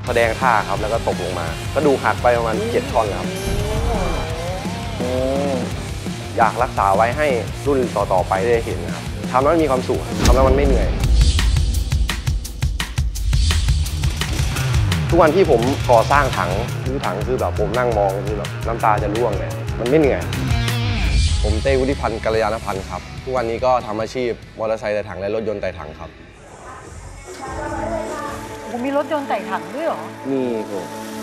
แสดงท่าครับแล้วก็ตกลงมาก็ดูหักไปประมาณ7 ท่อนครับอยากรักษาไว้ให้รุ่นต่อไปได้เห็นนะครับทำแล้วมันมีความสุขทำแล้วมันไม่เหนื่อยทุกวันที่ผมก่อสร้างถังคือแบบผมนั่งมองคือแบบน้ำตาจะร่วงเลยมันไม่เหนื่อยผมเต้วุฒิพันธ์กัลยาณพันธ์ครับทุกวันนี้ก็ทำอาชีพมอเตอร์ไซค์ไต่ถังและรถยนต์ไต่ถังครับผมมีรถยนต์ไต่ถังด้วยเหรอมีครับ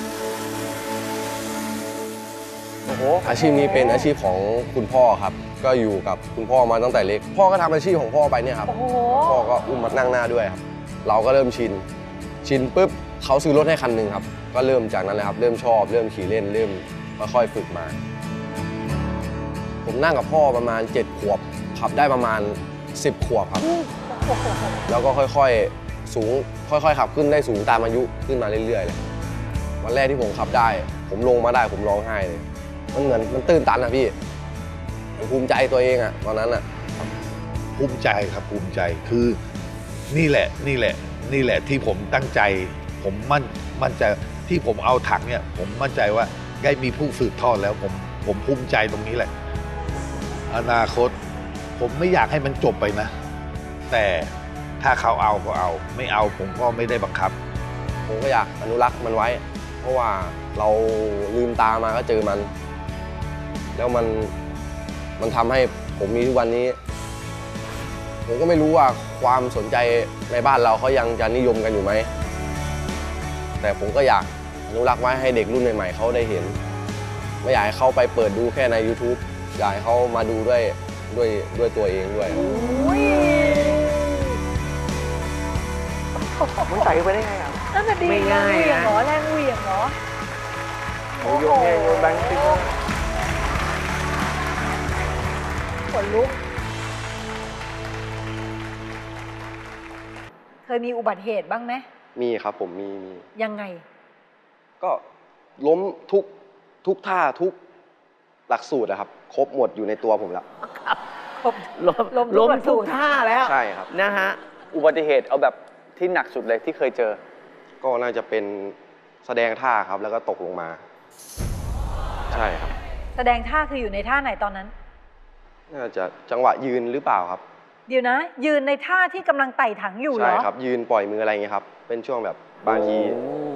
โอ้โหอาชีพนี้เป็นอาชีพของคุณพ่อครับก็อยู่กับคุณพ่อมาตั้งแต่เล็กพ่อก็ทำอาชีพของพ่อไปเนี่ยครับพ่อก็อุ้มมานั่งหน้าด้วยครับเราก็เริ่มชินปุ๊บเขาซื้อรถให้คันหนึ่งครับก็เริ่มจากนั้นเลยครับเริ่มชอบเริ่มขี่เล่นเริ่มค่อยๆฝึกมาผมนั่งกับพ่อประมาณ7 ขวบขับได้ประมาณ10 ขวบครับแล้วก็ค่อยๆสูงค่อยๆขับขึ้นได้สูงตามอายุขึ้นมาเรื่อยๆเลยวันแรกที่ผมขับได้ผมลงมาได้ผมร้องไห้เลยมันตื่นตันนะพี่ภูมิใจตัวเองอะตอนนั้นอะภูมิใจครับภูมิใจคือนี่แหละที่ผมตั้งใจผมมั่นใจที่ผมเอาถังเนี่ยผมมั่นใจว่าได้มีผู้สืบทอดแล้วผมภูมิใจตรงนี้แหละอนาคตผมไม่อยากให้มันจบไปนะแต่ถ้าเขาเอาก็เอาไม่เอาผมก็ไม่ได้บังคับผมก็อยากอนุรักษ์มันไว้เพราะว่าเราลืมตามาก็เจอมันแล้วมันทำให้ผมมีทุกวันนี้ผมก็ไม่รู้ว่าความสนใจในบ้านเราเขายังจะนิยมกันอยู่ไหมแต่ผมก็อยากอนุรักษ์ไว้ให้เด็กรุ่นใหม่ๆเขาได้เห็นไม่อยากให้เขาไปเปิดดูแค่ใน YouTube อยากให้เขามาดูด้วยตัวเองด้วยมันใส่ไปได้ไงอ่ะนั่นน่ะดีแรงเหวี่ยงเหรอแรงเหวี่ยงเหรอโอ้โหโยนแบงค์ติ๊กขนลุกเคยมีอุบัติเหตุบ้างไหมมีครับผมมียังไงก็ล้มทุกท่าทุกหลักสูตรนะครับครบหมดอยู่ในตัวผมแล้วครบล้มทุกท่าแล้วใช่ครับนะฮะอุบัติเหตุเอาแบบที่หนักสุดเลยที่เคยเจอก็น่าจะเป็นแสดงท่าครับแล้วก็ตกลงมาใช่ครับแสดงท่าคืออยู่ในท่าไหนตอนนั้นน่าจะจังหวะยืนหรือเปล่าครับเดี๋ยวนะยืนในท่าที่กำลังไต่ถังอยู่เหรอใช่ครับยืนปล่อยมืออะไรเงี้ยครับเป็นช่วงแบบบางที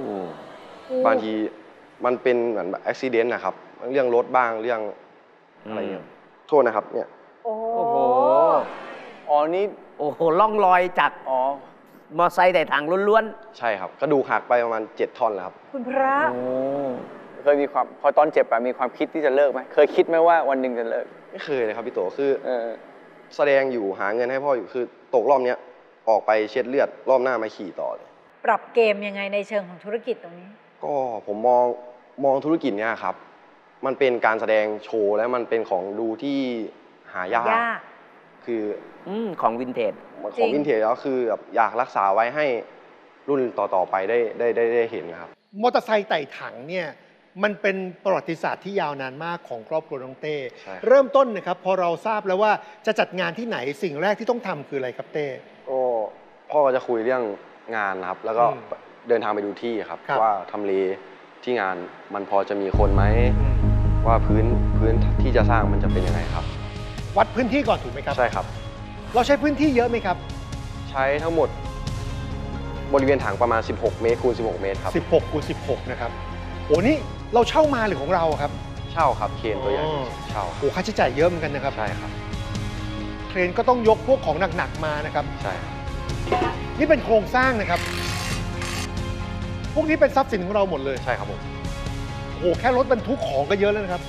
มันเป็นเหมือนอุบิเหตุนะครับเรื่องรถบ้างเรื่องอะไรเงี้ยโทษนะครับเนี่ยโอ้โหอ๋อนี่โอ้โหล่องรอยจากมอไซค์แต่ถังล้วนๆใช่ครับกระดูกหักไปประมาณ7 ท่อนแล้วครับคุณพระเคยมีความพอตอนเจ็บอะมีความคิดที่จะเลิกไหมเคยคิดไหมว่าวันหนึ่งจะเลิกไม่เคยเลยครับพี่โตคือแสดงอยู่หาเงินให้พ่ออยู่คือตกรอบเนี้ยออกไปเช็ดเลือดรอบหน้ามาขี่ต่อเลยปรับเกมยังไงในเชิงของธุรกิจตรงนี้ก็ผมมองธุรกิจเนี้ยครับมันเป็นการแสดงโชว์และมันเป็นของดูที่หายากคือของวินเทจแล้วคือแบบอยากรักษาไว้ให้รุ่นต่อไปได้เห็นนะครับมอเตอร์ไซค์ไต่ถังเนี่ยมันเป็นประวัติศาสตร์ที่ยาวนานมากของครอบครัวน้องเต้เริ่มต้นนะครับพอเราทราบแล้วว่าจะจัดงานที่ไหนสิ่งแรกที่ต้องทำคืออะไรครับเต้ก็พ่อก็จะคุยเรื่องงานนะครับแล้วก็เดินทางไปดูที่ครับว่าทำเลที่งานมันพอจะมีคนไหมว่าพื้นที่จะสร้างมันจะเป็นยังไงครับวัดพื้นที่ก่อนถูกไหมครับใช่ครับเราใช้พื้นที่เยอะไหมครับใช้ทั้งหมดบริเวณถังประมาณ16 เมตรคูณ16 เมตรครับ 16 คูณ 16นะครับโอ้นี่เราเช่ามาหรือของเราครับเช่าครับเคนตัวใหญ่เช่าโอ้ค่าใช้จ่ายเยอะเหมือนกันนะครับใช่ครับเครนก็ต้องยกพวกของหนักๆมานะครับใช่ครับนี่เป็นโครงสร้างนะครับพวกนี้เป็นทรัพย์สินของเราหมดเลยใช่ครับผมโอ้แค่รถบรรทุกของก็เยอะแล้วนะครับ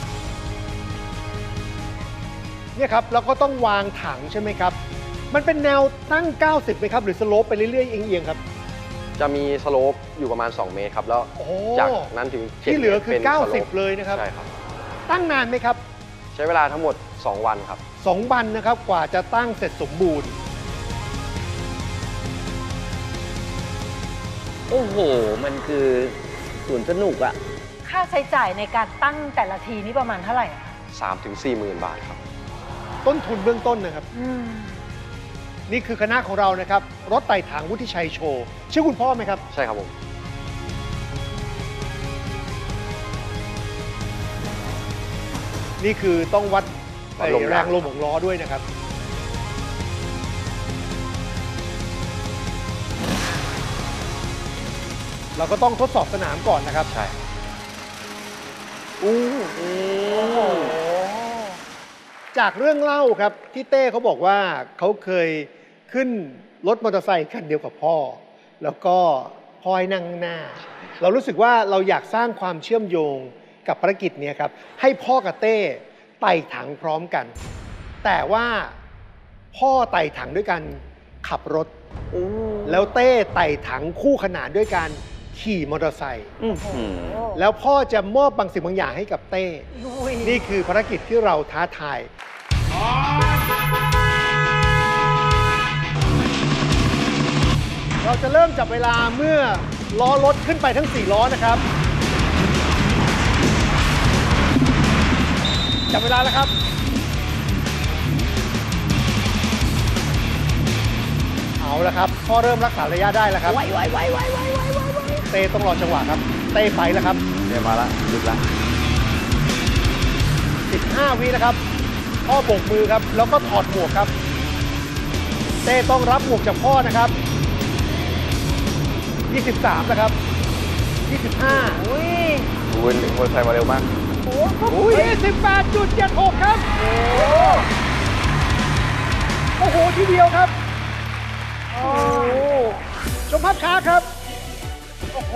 เนี่ยครับแล้วก็ต้องวางถังใช่ไหมครับมันเป็นแนวตั้ง90ไหมครับหรือสโลปไปเรื่อยๆเอียงๆครับจะมีสโลปอยู่ประมาณ2 เมตรครับแล้วจากนั้นถึงที่เหลือคือ90เลยนะครับใช่ครับตั้งนานไหมครับใช้เวลาทั้งหมด2 วันครับ 2 วันนะครับกว่าจะตั้งเสร็จสมบูรณ์โอ้โหมันคือสวนสนุกอะค่าใช้จ่ายในการตั้งแต่ละทีนี่ประมาณเท่าไหร่ 3 ถึง 4 หมื่นบาทครับต้นทุนเบื้องต้นนะครับนี่คือคณะของเรานะครับรถไต่ถังวุฒิชัยโชว์ชื่อคุณพ่อไหมครับใช่ครับผมนี่คือต้องวัดวัดลมแรงลมของล้อด้วยนะครับ เราก็ต้องทดสอบสนามก่อนนะครับใช่จากเรื่องเล่าครับที่เต้เขาบอกว่าเขาเคยขึ้นรถมอเตอร์ไซค์คันเดียวกับพ่อ แล้วก็พ่อให้นั่งข้างหน้า เรารู้สึกว่าเราอยากสร้างความเชื่อมโยงกับภารกิจนี้ครับให้พ่อกับเต้ไต่ถังพร้อมกัน แต่ว่าพ่อไต่ถังด้วยการขับรถแล้วเต้ไต่ถังคู่ขนานด้วยการขี่มอเตอร์ไซค์แล้วพ่อจะมอบบางสิ่งบางอย่างให้กับเต้ นี่คือภารกิจที่เราท้าทาย เราจะเริ่มจับเวลาเมื่อล้อรถขึ้นไปทั้ง 4 ล้อนะครับ จับเวลาแล้วครับ เอาละครับพ่อเริ่มรักษาระยะได้แล้วครับไวเต้ต้องรอจังหวะครับ เต้ไปแล้วครับเดี๋ยวมาละหยุดละ 15 วินะครับ พ่อโบกมือครับ แล้วก็ถอดหมวกครับ เต้ต้องรับหมวกจากพ่อนะครับ 23 นะครับ 25 อุ้ยมอเตอร์ไซค์มาเร็วมาก 28.76 ครับ โอ้โห ทีเดียวครับชมภาพช้าครับ โอ้โห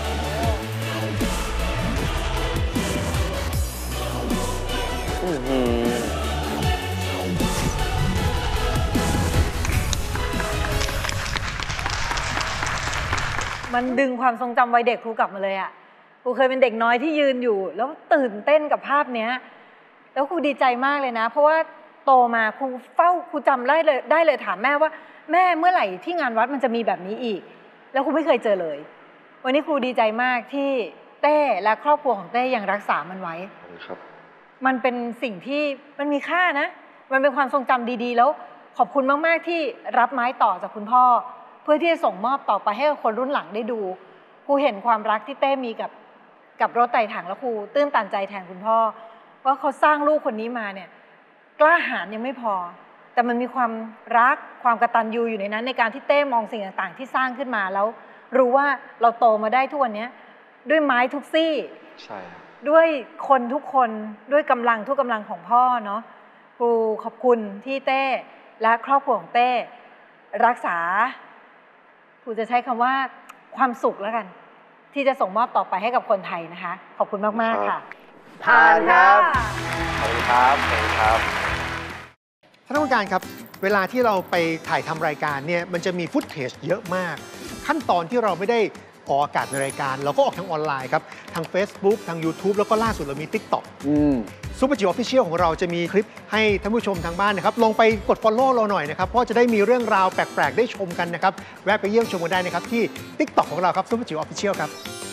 มันดึงความทรงจำวัยเด็กครูกลับมาเลยอะครูเคยเป็นเด็กน้อยที่ยืนอยู่ แล้วตื่นเต้นกับภาพเนี้ยแล้วครูดีใจมากเลยนะ เพราะว่าโตมาครูจำได้เลยถามแม่ว่าแม่เมื่อไหร่ที่งานวัดมันจะมีแบบนี้อีก แล้วครูไม่เคยเจอเลย วันนี้ครูดีใจมากที่เต้และครอบครัวของเต้ยังรักษามันไว้ครับมันเป็นสิ่งที่มันมีค่านะ มันเป็นความทรงจำดีๆ แล้วขอบคุณมากๆที่รับไม้ต่อจากคุณพ่อ เพื่อที่จะส่งมอบต่อไปให้กับคนรุ่นหลังได้ดูครูเห็นความรักที่เต้มีกับรถไต่ถังแล้วครูตื้นตันใจแทนคุณพ่อว่าเขาสร้างลูกคนนี้มาเนี่ยกล้าหาญยังไม่พอ แต่มันมีความรักความกตัญญูอยู่ในนั้นในการที่เต้มองสิ่งต่างๆที่สร้างขึ้นมาแล้วรู้ว่าเราโตมาได้ทุกวันนี้ด้วยไม้ทุกซี่ใช่ด้วยคนทุกคนด้วยกำลังทุกกำลังของพ่อเนาะครูขอบคุณที่เต้และครอบครัวของเต้รักษาครูจะใช้คำว่าความสุขแล้วกันที่จะส่งมอบต่อไปให้กับคนไทยนะคะขอบคุณมากๆค่ะผ่านครับขอบคุณครับขอบคุณครับท่านผู้การครับเวลาที่เราไปถ่ายทำรายการเนี่ยมันจะมีฟุตเทจเยอะมากขั้นตอนที่เราไม่ได้ออกอากาศในรายการเราก็ออกทางออนไลน์ครับทาง Facebook ทาง YouTube แล้วก็ล่าสุดเรามี TikTok ซุปเปอร์จิ๋วออฟฟิเชียลของเราจะมีคลิปให้ท่านผู้ชมทางบ้านนะครับลองไปกด Follow เราหน่อยนะครับเพราะจะได้มีเรื่องราวแปลกๆได้ชมกันนะครับแวะไปเยี่ยมชมกันได้นะครับที่ TikTok ของเราครับซุปเปอร์จิ๋วออฟฟิเชียลครับ